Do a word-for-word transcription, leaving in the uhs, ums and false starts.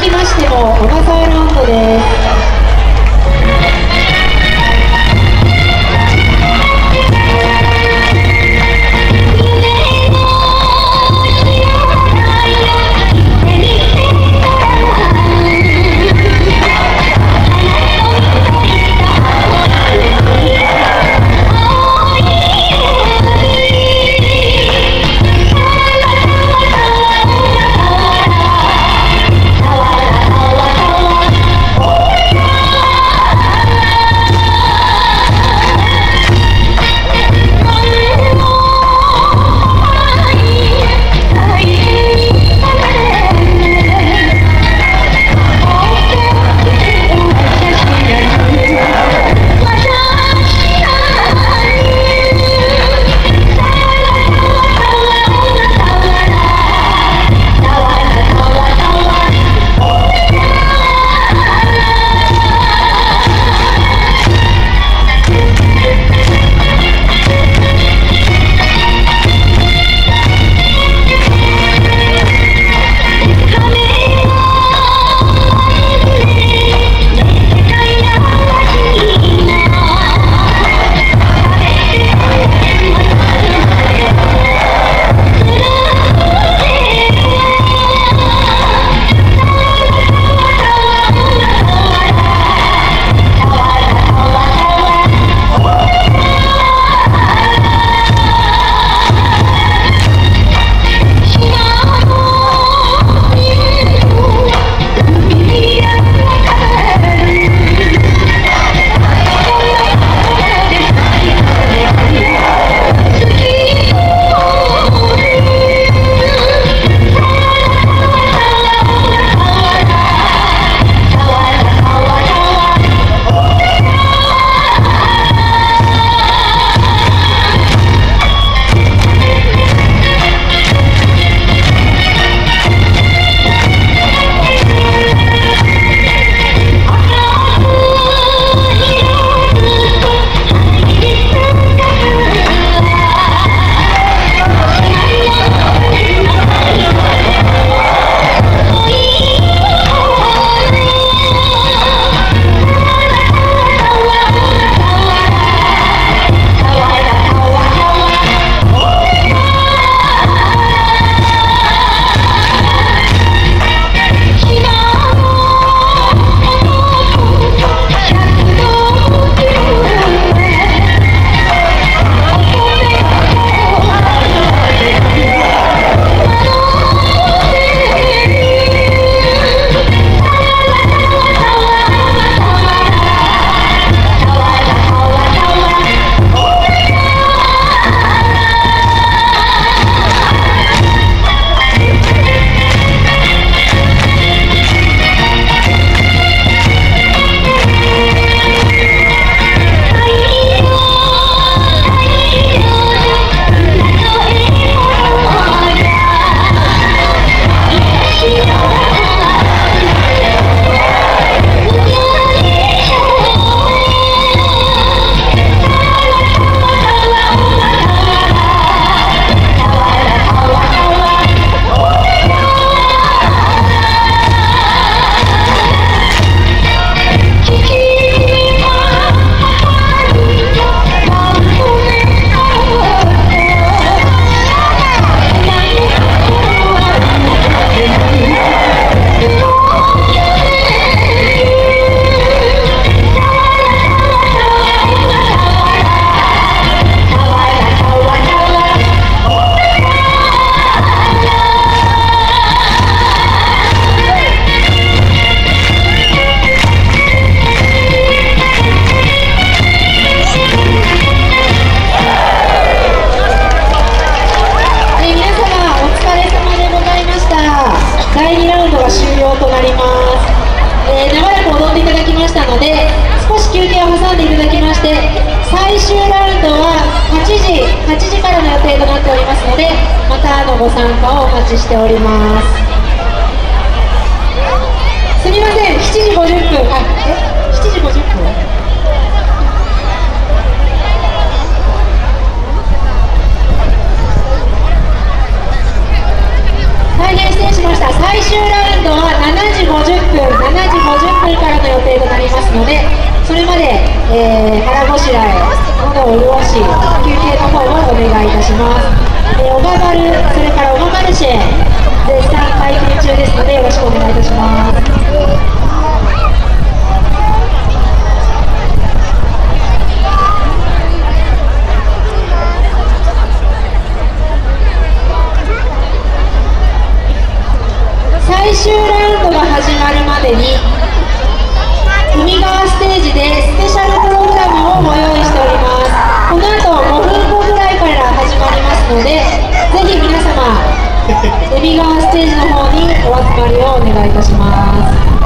りましても小笠原音頭です。ご参加をお待ちしております。すみません、しちじごじゅっぷん、あ、え、しちじごじゅっぷん。大変失失礼しました。最終ラウンドはしちじごじゅっぷん、しちじごじゅっぷんからの予定となりますので、それまで、えー、腹ごしらえ、喉を潤し、休憩の方をお願いいたします。えー、オガバル、それからオガマルシェ、絶賛体験中ですので、よろしくお願いいたします。最終ラウンドが始まるまでに海側ステージでスペシャルプログラムをご用意しております。この後ごふんごぐらいから始まりますので、ぜひ皆様海側ステージの方にお集まりをお願いいたします。